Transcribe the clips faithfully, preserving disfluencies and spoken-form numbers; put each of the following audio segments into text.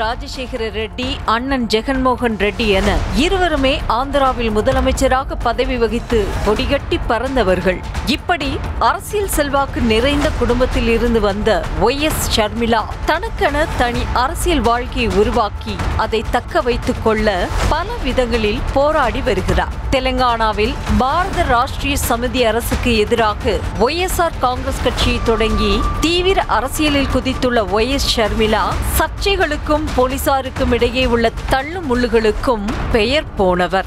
ராஜசேகர ரெட்டி, அண்ணன் ஜெகன்மோகன் ரெட்டி என இருவருமே ஆந்திராவில் முதலமைச்சராக பதவி வகித்து கொடிகட்டி பறந்தவர்கள். இப்படி அரசியல் செல்வாக்கு நிறைந்த குடும்பத்தில் இருந்து வந்த ஒய் எஸ் ஷர்மிளா தனக்கென தனி அரசியல் வாழ்க்கையை உருவாக்கி அதை தக்க வைத்துக் கொள்ள பல விதங்களில் போராடி வருகிறார். தெலுங்கானாவில் பாரத ராஷ்டிரிய சமிதி அரசுக்கு எதிராக ஒய் எஸ் ஆர் காங்கிரஸ் கட்சியை தொடங்கி தீவிர அரசியலில் குதித்துள்ள ஒய் எஸ் ஷர்மிளா சர்ச்சைகளுக்கும் போலீசாருக்கும் இடையே உள்ள தள்ளு முள்ளுகளுக்கும் பெயர் போனவர்.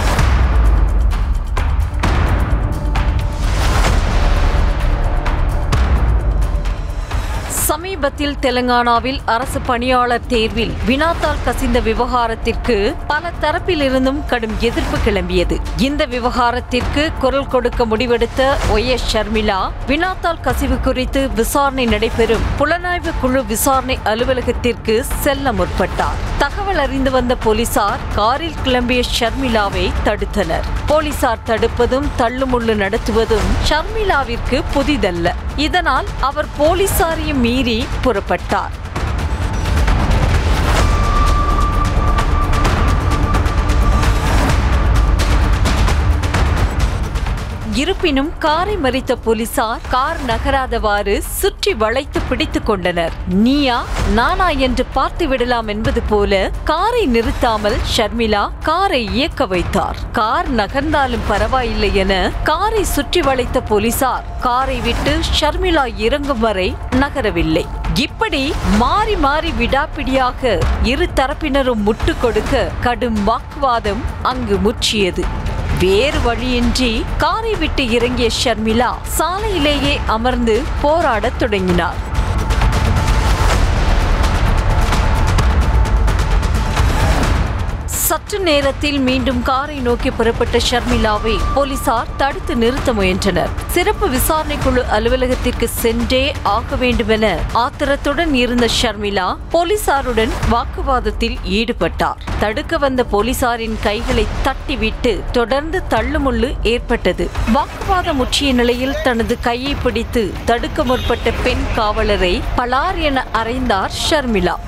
சமீபத்தில் தெலுங்கானாவில் அரசு பணியாளர் தேர்வில் வினாத்தாள் கசிந்த விவகாரத்திற்கு பல தரப்பிலிருந்தும் கடும் எதிர்ப்பு கிளம்பியது. இந்த விவகாரத்திற்கு குரல் கொடுக்க முடிவெடுத்த ஒய் எஸ் ஷர்மிளா வினாத்தாள் கசிவு குறித்து விசாரணை நடைபெறும் புலனாய்வு குழு விசாரணை அலுவலகத்திற்கு செல்ல முற்பட்டார். தகவல் அறிந்து வந்த போலீசார் காரில் கிளம்பிய ஷர்மிளாவை தடுத்தனர். போலீசார் தடுப்பதும் தள்ளுமுள்ளு நடத்துவதும் ஷர்மிளாவிற்கு புதிதல்ல. இதனால் அவர் போலீசாரையும் மீறி புறப்பட்டார். இருப்பினும் காரை மறித்த போலீசார் கார் நகராதவாறு சுற்றி வளைத்து பிடித்துக் கொண்டனர். நீயா நானா என்று பார்த்து விடலாம் என்பது போல காரை நிறுத்தாமல் ஷர்மிளா காரை இயக்க வைத்தார். கார் நகர்ந்தாலும் பரவாயில்லை என காரை சுற்றி வளைத்த போலீசார் காரை விட்டு ஷர்மிளா இறங்கும் வரை நகரவில்லை. இப்படி மாறி மாறி விடாப்பிடியாக இரு தரப்பினரும் முட்டு கொடுக்க கடும் வாக்குவாதம் அங்கு முற்றியது. வேறு வழியின்றி காரை விட்டு இறங்கிய ஷர்மிளா சாலையிலேயே அமர்ந்து போராடத் தொடங்கினார். சற்று நேரத்தில் மீண்டும் காரை நோக்கி புறப்பட்ட ஷர்மிளாவை போலீசார் தடுத்து நிறுத்த முயன்றனர். சிறப்பு விசாரணை குழு அலுவலகத்திற்கு சென்றே ஆக வேண்டுமென ஆத்திரத்துடன் இருந்த ஷர்மிளா போலீசாருடன் வாக்குவாதத்தில் ஈடுபட்டார். தடுக்க வந்த போலீசாரின் கைகளை தட்டிவிட்டு தொடர்ந்து தள்ளுமுள்ளு ஏற்பட்டது. வாக்குவாதம் முற்றிய நிலையில் தனது கையை பிடித்து தடுக்க முற்பட்ட பெண் காவலரை பலார் என அறைந்தார் ஷர்மிளா.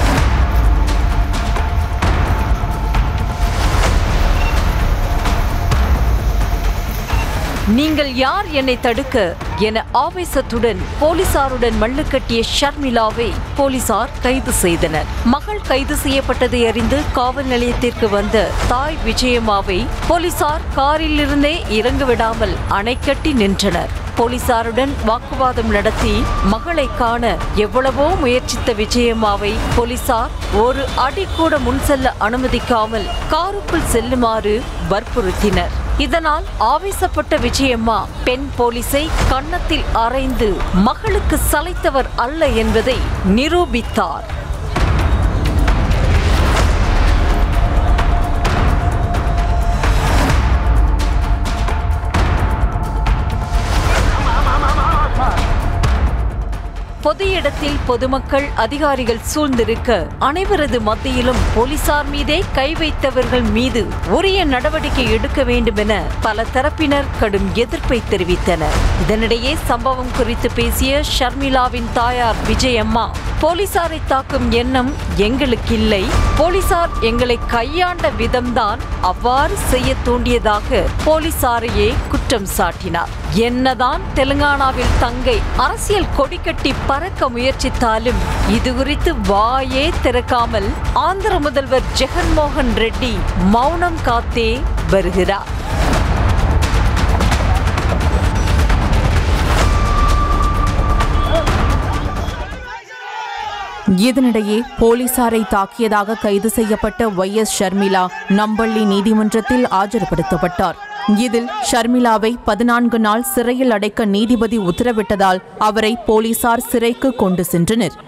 நீங்கள் யார் என்னை தடுக்க என ஆவேசத்துடன் போலீசாருடன் மல்லு கட்டிய ஷர்மிளாவை போலீசார் கைது செய்தனர். மகள் கைது செய்யப்பட்டதை அறிந்து காவல் நிலையத்திற்கு வந்த தாய் விஜயம்மாவை போலீசார் காரில் இருந்தே இறங்க விடாமல் அணை கட்டி நின்றனர். போலீசாருடன் வாக்குவாதம் நடத்தி மகளை காண எவ்வளவோ முயற்சித்த விஜயம்மாவை போலீசார் ஒரு அடி கூட முன் செல்ல அனுமதிக்காமல் காருக்குள் செல்லுமாறு வற்புறுத்தினர். இதனால் ஆவேசப்பட்ட விஜயம்மா பெண் போலீஸை கன்னத்தில் அறைந்து மகளுக்கு சளைத்தவர் அல்ல என்பதை நிரூபித்தார். பொது இடத்தில் பொதுமக்கள் அதிகாரிகள் சூழ்ந்திருக்க அனைவரது மத்தியிலும் போலீசார் மீதே கை வைத்தவர்கள் மீது உரிய நடவடிக்கை எடுக்க வேண்டும் என பல தரப்பினர் கடும் எதிர்ப்பை தெரிவித்தனர். இதனிடையே சம்பவம் குறித்து பேசிய ஷர்மிளாவின் தாயார் விஜயம்மா போலீசாரை தாக்கும் எண்ணம் எங்களுக்கு இல்லை, போலீசார் எங்களை கையாண்ட விதம்தான் அவ்வாறு செய்ய தூண்டியதாக போலீசாரையே குற்றம் சாட்டினார். என்னதான் தெலுங்கானாவில் தங்கை அரசியல் கொடிக்கட்டி பறக்க முயற்சித்தாலும் இது குறித்து வாயே திறக்காமல் ஆந்திர முதல்வர் ஜெகன்மோகன் ரெட்டி மௌனம் காத்தே வருகிறார். இதனிடையே போலீசாரை தாக்கியதாக கைது செய்யப்பட்ட ஒய் எஸ் ஷர்மிளா நம்பள்ளி நீதிமன்றத்தில் ஆஜர்படுத்தப்பட்டார். இதில் ஷர்மிளாவை பதினான்கு நாள் சிறையில் அடைக்க நீதிபதி உத்தரவிட்டதால் அவரை போலீசார் சிறைக்கு கொண்டு சென்றனர்.